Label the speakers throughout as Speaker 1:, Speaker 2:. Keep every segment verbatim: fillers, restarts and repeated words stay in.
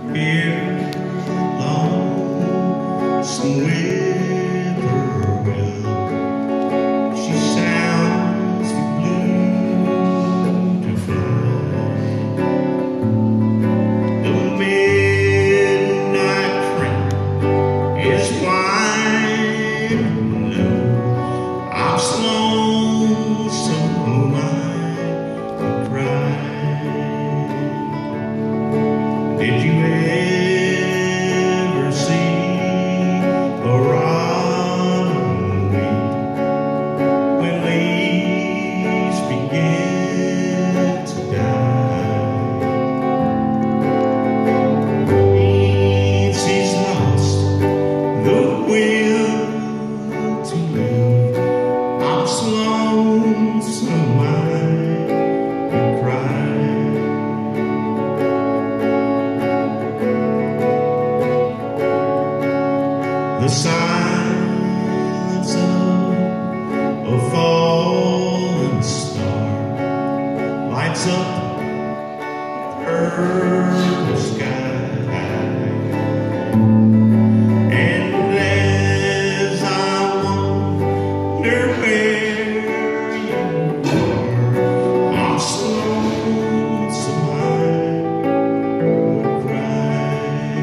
Speaker 1: Here, lonesome whippoorwill, she sounds too blue to fly. The midnight train is flying low. I'm lonesome, I could cry. Did you ever see a robin weep when leaves begin to die? Means he's lost the will to live. I'm lonesome, I could cry. The silence of a fallen star lights up the purple sky, and as I wonder where you are, I'm so lonesome I would cry.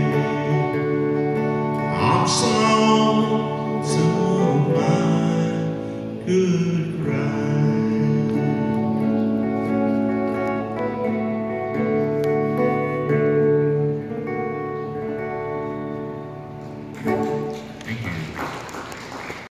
Speaker 1: I'm so lonesome I could cry.